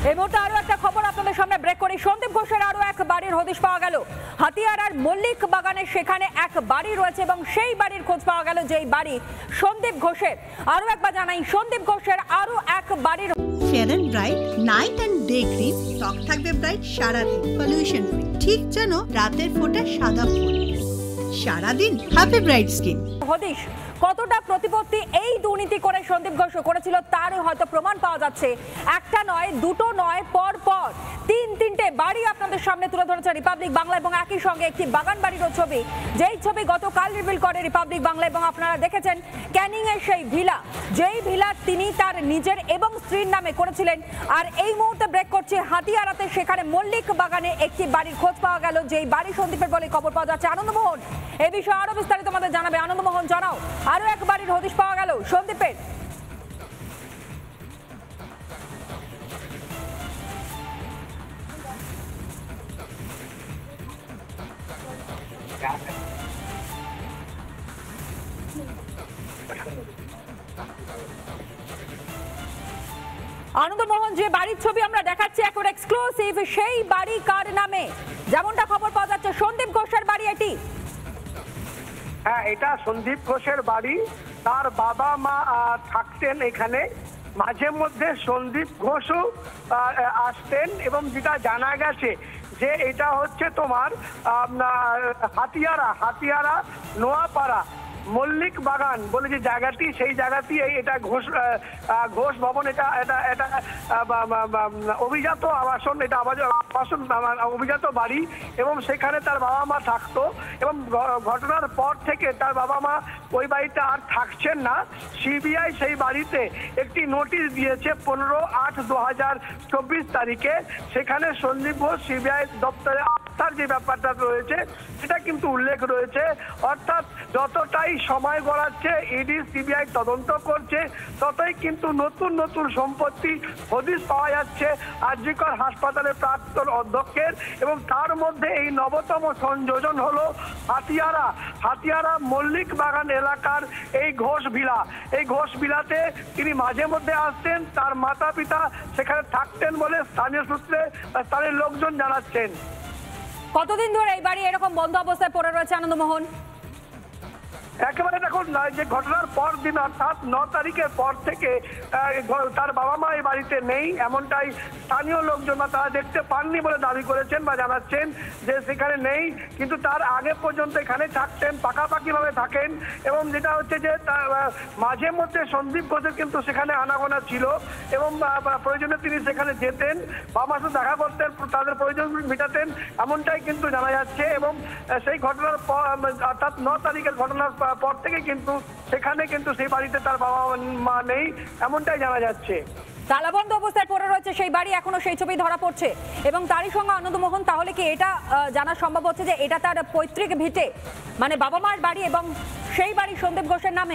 এই মুহূর্তে আরো একটা খবর আপনাদের সামনে ব্রেক করি। সন্দীপ ঘোষের আরো এক বাড়ির হদিশ পাওয়া গেল। হাতিয়ারার মল্লিক বাগানে সেখানে এক বাড়ি রয়েছে এবং সেই বাড়ির খোঁজ পাওয়া গেল, যেই বাড়ি সন্দীপ ঘোষের। আরো একবার জানাই, সন্দীপ ঘোষের আরো এক বাড়ির। Fair and bright night and day cream, ত্বক থাকবে ব্রাইট সারাদিন, পলিউশন ফ্রি, ঠিক যেন রাতের ফোঁটা সাদা ফুল। সারাদিন হ্যাপি ব্রাইট স্কিন। হদিশ কতটা প্রতিপত্তি এই দুর্নীতি করে সন্দীপ ঘোষ করেছিল তার হয়তো প্রমাণ পাওয়া যাচ্ছে। একটা নয়, দুটো নয়, পর পর তিনটে বাড়ি আপনাদের সামনে তুলে ধরেছে রিপাবলিক বাংলা এবং একই সঙ্গে একটি বাগান বাড়িরও ছবি, যেই ছবি গতকাল রিভিল করে রিপাবলিক বাংলা। এবং আপনারা দেখেছেন ক্যানিং এর সেই ভিলা, যেই ভিলা তিনি তার নিজের এবং স্ত্রীর নামে করেছিলেন। আর এই মুহূর্তে ব্রেক করছে হাতিয়ারাতে, সেখানে মল্লিক বাগানে একটি বাড়ির খোঁজ পাওয়া গেল, যেই বাড়ি সন্দীপের বলে খবর পাওয়া যাচ্ছে। আনন্দমোহন এই বিষয়ে আরো বিস্তারিত আমাদের জানাবে। আনন্দমোহন, জানাও, আরো এক বাড়ির হদিশ পাওয়া গেল সন্দীপের। আনন্দমোহন, যে বাড়ির ছবি আমরা দেখাচ্ছি এখন এক্সক্লুসিভ, সেই বাড়ি কার নামে? যেমনটা খবর পাওয়া যাচ্ছে সন্দীপ ঘোষের বাড়ি এটি। হ্যাঁ, এটা সন্দীপ ঘোষের বাড়ি। তার বাবা মা থাকতেন এখানে। মাঝে মধ্যে সন্দীপ ঘোষও আসতেন এবং যেটা জানা গেছে যে এটা হচ্ছে তোমার হাতিয়ারা নোয়াপাড়া মল্লিক বাগান বলে যে জায়গাটি, সেই জায়গাটি এটা ঘোষ ভবন, এটা এটা এটা অভিজাত আবাসন, এটা আবাসন অভিজাত বাড়ি এবং সেখানে তার বাবা মা থাকতো। এবং ঘটনার পর থেকে তার বাবা মা ওই বাড়িতে আর থাকছেন না। সিবিআই সেই বাড়িতে একটি নোটিশ দিয়েছে 15/8/2024 তারিখে। সেখানে সন্দীপ ঘোষ সিবিআই দপ্তরে আস্থার যে ব্যাপারটা রয়েছে সেটা কিন্তু উল্লেখ রয়েছে। অর্থাৎ যতটাই সময় গড়াচ্ছে, ইডি সিবিআই তদন্ত করছে, ততই কিন্তু নতুন নতুন সম্পত্তি হদিশ পাওয়া যাচ্ছে আরজিকর হাসপাতালের প্রাক্তন অধ্যক্ষের। এবং তার মধ্যে এই নবতম সংযোজন হলো হাতিয়ারা মল্লিক বাগান এলাকার এই ঘোষ ভিলা। এই ঘোষ ভিলাতে তিনি মাঝে মধ্যে আসতেন, তার মাতা পিতা সেখানে থাকতেন বলে স্থানীয় সূত্রে স্থানীয় লোকজন জানাচ্ছেন। কতদিন ধরে এই বাড়ি এরকম বন্ধ অবস্থায় পড়ে রয়েছে আনন্দমোহন? একেবারে দেখুন, যে ঘটনার পর দিন অর্থাৎ 9 তারিখের পর থেকে তার বাবা মা এই বাড়িতে নেই, এমনটাই স্থানীয় লোকজন তারা দেখতে পাননি বলে দাবি করেছেন বা জানাচ্ছেন যে সেখানে নেই। কিন্তু তার আগে পর্যন্ত এখানে থাকতেন, পাকাপাকিভাবে থাকেন। এবং যেটা হচ্ছে যে মাঝে মধ্যে সন্দীপ ঘোষের কিন্তু সেখানে আনাগোনা ছিল এবং প্রয়োজনে তিনি সেখানে যেতেন, বাবা মার সাথে দেখা করতেন, তাদের প্রয়োজন মেটাতেন, এমনটাই কিন্তু জানা যাচ্ছে। এবং সেই ঘটনার পর অর্থাৎ 9 তারিখের ঘটনার পর থেকে কিন্তু সেখানে কিন্তু সেই বাড়িতে তার বাবা মা নেই, এমনটাই জানা যাচ্ছে। তালাবন্ধ অবস্থায় পড়ে রয়েছে সেই বাড়ি, এখনো সেই ছবি ধরা পড়ছে। এবং তারই সঙ্গে আনন্দমোহন, তাহলে কি এটা জানা সম্ভব হচ্ছে যে এটা তার পৈতৃক ভিটে, মানে বাবা মার বাড়ি এবং সেই বাড়ি সন্দীপ ঘোষের নামে?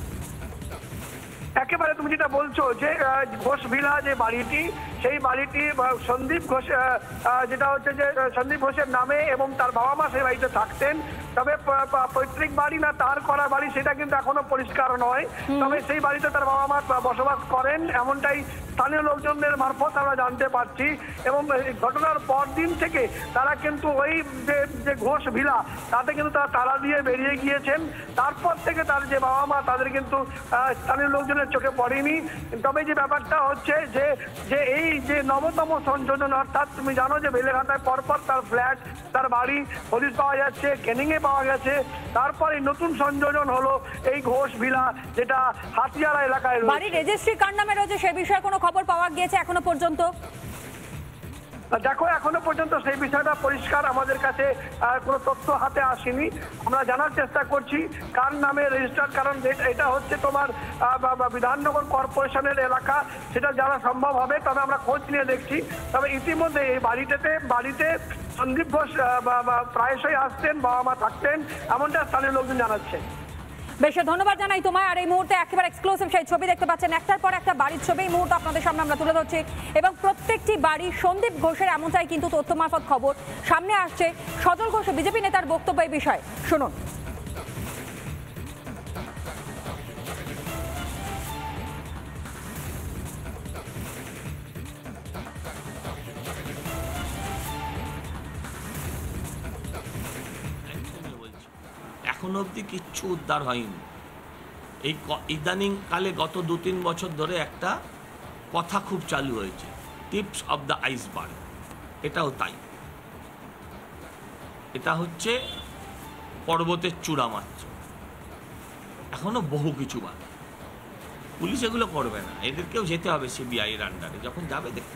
একেবারে তুমি যেটা বলছো যে ঘোষ ভিলা যে বাড়িটি, সেই বাড়িটি সন্দীপ ঘোষ যেটা হচ্ছে যে সন্দীপ ঘোষের নামে এবং তার বাবা মা সেই বাড়িতে থাকতেন। তবে পৈতৃক বাড়ি না তার করা বাড়ি সেটা কিন্তু এখনো পরিষ্কার নয়। তবে সেই বাড়িতে তার বাবা মা বসবাস করেন, এমনটাই স্থানীয় লোকজনদের মারফত আমরা জানতে পারছি। এবং ঘটনার পর দিন থেকে তারা কিন্তু ওই যে ঘোষ ভিলা তাতে কিন্তু তারা তালা দিয়ে বেরিয়ে গিয়েছেন। তারপর থেকে তার যে বাবা মা তাদের কিন্তু স্থানীয় লোকজনের চোখে পড়েনি। তবে যে ব্যাপারটা হচ্ছে যে এই যে নবতম সংযোজন, অর্থাৎ তুমি জানো যে বেলেঘাটায় পরপর তার ফ্ল্যাট, তার বাড়ি হদিশ পাওয়া যাচ্ছে, ক্যানিংয়ে পাওয়া গেছে। তারপর এই নতুন সংযোজন হলো এই ঘোষ ভিলা, যেটা হাতিয়ারা এলাকায় রয়েছে। বাড়ির রেজিস্ট্রি কার নামে রয়েছে সে বিষয়ে কোনো খবর পাওয়া গিয়েছে এখনো পর্যন্ত? দেখো, এখনো পর্যন্ত সেই বিষয়টা পরিষ্কার আমাদের কাছে কোনো তথ্য হাতে আসেনি। আমরা জানার চেষ্টা করছি কার নামে রেজিস্টার, কারণ এটা হচ্ছে তোমার বিধাননগর কর্পোরেশনের এলাকা, সেটা জানা সম্ভব হবে। তবে আমরা খোঁজ নিয়ে দেখছি। তবে ইতিমধ্যে এই বাড়িতে সন্দীপ ঘোষ প্রায়শই আসতেন, বাবা মা থাকতেন, এমনটা স্থানীয় লোকজন জানাচ্ছেন। বেশ, ধন্যবাদ জানাই তোমায়। আর এই মুহূর্তে একেবারে এক্সক্লুসিভ সেই ছবি দেখতে পাচ্ছেন, একটার পর একটা বাড়ির ছবি এই মুহূর্তে আপনাদের সামনে আমরা তুলে ধরছি। এবং প্রত্যেকটি বাড়ি সন্দীপ ঘোষের, এমনটাই কিন্তু তথ্য মারফত খবর সামনে আসছে। সজল ঘোষ বিজেপি নেতার বক্তব্য এই বিষয়ে শুনুন। এখনো অবধি কিচ্ছু উদ্ধার হয়নি। এই ইদানিং কালে গত 2-3 বছর ধরে একটা কথা খুব চালু হয়েছে, টিপস অফ দ্য আইসবার্গ। এটাও তাই, এটা হচ্ছে পর্বতের চূড়া মাত্র, এখনো বহু কিছু বাকি। পুলিশ এগুলো করবে না, এদেরকেও যেতে হবে সিবিআই এর আন্ডারে, যখন যাবে দেখতে।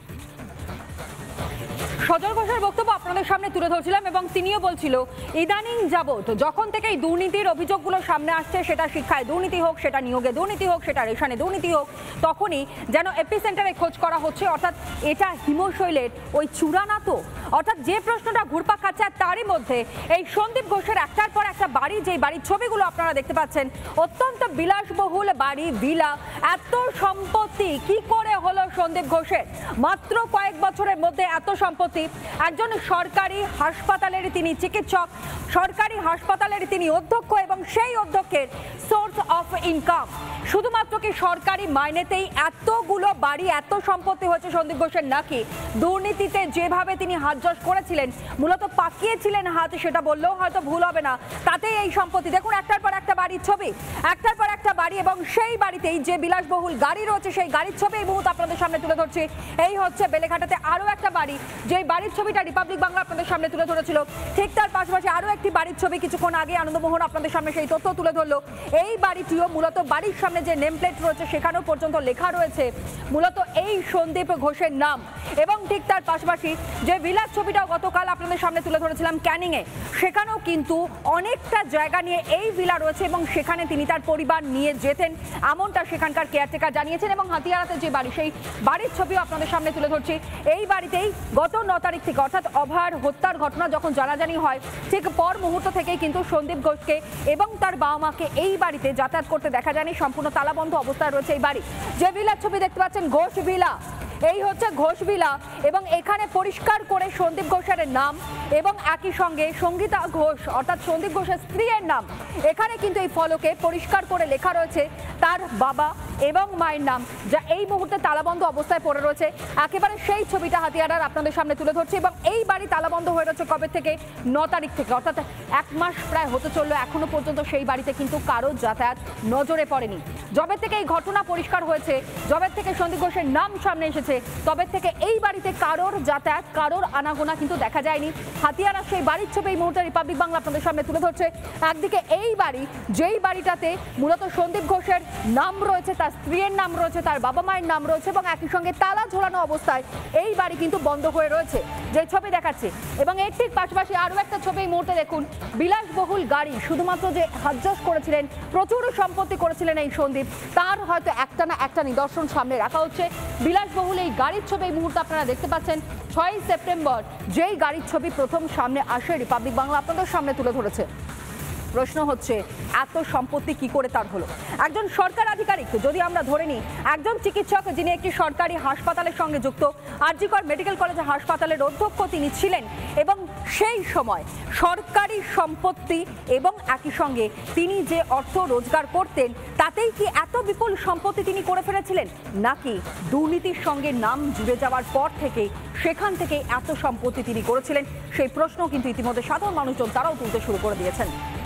সজল ঘোষের বক্তব্য আপনাদের সামনে তুলে ধরছিলাম এবং তিনিও বলছিল ইদানিং যাবত যখন থেকে এই দুর্নীতির অভিযোগগুলো সামনে আসছে, সেটা শিক্ষায় দুর্নীতি হোক, সেটা নিয়োগে দুর্নীতি হোক, সেটা রেশনে দুর্নীতি হোক, তখনই যেন এপিসেন্টারে খোঁজ করা হচ্ছে, অর্থাৎ এটা হিমশৈলের ওই চূড়া না তো? অর্থাৎ যে প্রশ্নটা ঘুরপাক খাচ্ছে, তারই মধ্যে এই সন্দীপ ঘোষের একটার পর একটা বাড়ি, যেই বাড়ির ছবিগুলো আপনারা দেখতে পাচ্ছেন, অত্যন্ত বিলাসবহুল বাড়ি, ভিলা, এত সম্পত্তি কি করে হলো সন্দীপ ঘোষের? মাত্র কয়েক বছরের মধ্যে এত সম্পত্তি। একজন সরকারি হাসপাতালের তিনি চিকিৎসক, সরকারি হাসপাতালের তিনি অধ্যক্ষ এবং সেই অধ্যক্ষের সোর্স অফ ইনকাম শুধুমাত্র কি সরকারি মাইনেতেই এতগুলো বাড়ি, এত সম্পত্তি হয়েছে সন্দীপ ঘোষের, নাকি দুর্নীতিতে যেভাবে তিনি হাতযশ করেছিলেন, মূলত পাকিয়েছিলেন হাত, সেটা বললেও হয়তো ভুল হবে না, তাতেই এই সম্পত্তি? দেখুন একটার পর একটা বাড়ির ছবি, একটার পর একটা বাড়ি, এবং সেই বাড়িতেই যে বিলাসবহুল গাড়ি রয়েছে সেই গাড়ির ছবি এই মুহূর্তে আপনাদের সামনে তুলে ধরছি। এই হচ্ছে বেলেঘাটাতে আরও একটা বাড়ি, যে বাড়ির ছবিটা রিপাবলিক বাংলা আপনাদের সামনে তুলে ধরেছিল। ঠিক তার পাশাপাশি আরও একটি বাড়ির ছবি কিছুক্ষণ আগে আনন্দমোহন আপনাদের সামনে সেই তথ্য তুলে ধরলো। এই বাড়িটিও মূলত বাড়ির সামনে যে নেম প্লেট রয়েছে সেখানেও পর্যন্ত লেখা রয়েছে মূলত এই সন্দীপ ঘোষের নাম। এবং ঠিক তার পাশাপাশি যে ভিলার ছবিটাও গতকাল আপনাদের সামনে তুলে ধরেছিলাম ক্যানিংয়ে, সেখানেও কিন্তু অনেকটা জায়গা নিয়ে এই ভিলা রয়েছে এবং সেখানে তিনি তার পরিবার নিয়ে যেতেন, এমনটা সেখানকার কেয়ারটেকার জানিয়েছেন। এবং হাতিয়ারাতে যে বাড়ি, সেই বাড়ির ছবিও আপনাদের সামনে তুলে ধরছি। এই বাড়িতেই গত 9 তারিখ থেকে, অর্থাৎ অভয়ার হত্যার ঘটনা যখন জানাজানি হয়, ঠিক পর মুহূর্ত থেকেই কিন্তু সন্দীপ ঘোষকে এবং তার বাবা মাকে এই বাড়িতে যাতায়াত করতে দেখা যায়নি। সম্পূর্ণ তালাবন্ধ অবস্থায় রয়েছে এই বাড়ি। যে ভিলার ছবি দেখতে পাচ্ছেন, ঘোষ ভিলা, এই হচ্ছে ঘোষ ভিলা, এবং এখানে পরিষ্কার করে সন্দীপ ঘোষের নাম এবং একই সঙ্গে সঙ্গীতা ঘোষ অর্থাৎ সন্দীপ ঘোষের স্ত্রীর নাম এখানে কিন্তু এই ফলকে পরিষ্কার করে লেখা রয়েছে, তার বাবা এবং মায়ের নাম, যা এই মুহূর্তে তালাবন্ধ অবস্থায় পড়ে রয়েছে। একেবারে সেই ছবিটা হাতিয়ারার আপনাদের সামনে তুলে ধরছে। এবং এই বাড়ি তালাবন্ধ হয়ে রয়েছে কবে থেকে? 9 তারিখ থেকে, অর্থাৎ 1 মাস প্রায় হতে চললো। এখনো পর্যন্ত সেই বাড়িতে কিন্তু কারো যাতায়াত নজরে পড়েনি। যবে থেকে এই ঘটনা পরিষ্কার হয়েছে, যবে থেকে সন্দীপ ঘোষের নাম সামনে এসেছে, তবে থেকে এই বাড়িতে কারোর যাতায়াত, কারোর আনাগোনা কিন্তু দেখা যায়নি। হাতিয়ারা সেই বাড়ির ছবি এই মুহূর্তে রিপাবলিক বাংলা আপনাদের সামনে তুলে ধরছে। একদিকে এই বাড়ি, যেই বাড়িটাতে মূলত সন্দীপ ঘোষের নাম রয়েছে, তার স্ত্রীর নাম রয়েছে, তার বাবা মায়ের নাম রয়েছে, এবং একই সঙ্গে তালা ঝোলানো অবস্থায় এই বাড়ি কিন্তু বন্ধ হয়ে রয়েছে, যে ছবি দেখাচ্ছে। এবং এর ঠিক পাশাপাশি আরও একটা ছবি এই মুহূর্তে দেখুন, বিলাসবহুল গাড়ি, শুধুমাত্র যে হাতযশ করেছিলেন, প্রচুর সম্পত্তি করেছিলেন এই সন্দীপ, তার হয়তো একটা না একটা নিদর্শন সামনে রাখা হচ্ছে। বিলাসবহুল এই গাড়ির ছবি এই মুহূর্তে আপনারা দেখতে পাচ্ছেন। 6 সেপ্টেম্বর যেই গাড়ির ছবি প্রথম সামনে আসে, রিপাবলিক বাংলা আপনাদের সামনে তুলে ধরেছে। প্রশ্ন হচ্ছে, এত সম্পত্তি কি করে তার হলো? একজন সরকার আধিকারিক, যদি আমরা ধরে নিই একজন চিকিৎসক যিনি একটি সরকারি হাসপাতালের সঙ্গে যুক্ত, আরজিকর মেডিকেল কলেজ হাসপাতালের অধ্যক্ষ তিনি ছিলেন, এবং সেই সময় সরকারি সম্পত্তি এবং একই সঙ্গে তিনি যে অর্থ রোজগার করতেন, তাতেই কি এত বিপুল সম্পত্তি তিনি করে ফেলেছিলেন, নাকি দুর্নীতির সঙ্গে নাম জুড়ে যাওয়ার পর থেকে সেখান থেকে এত সম্পত্তি তিনি করেছিলেন? সেই প্রশ্ন কিন্তু ইতিমধ্যে সাধারণ মানুষজন তারাও তুলতে শুরু করে দিয়েছেন।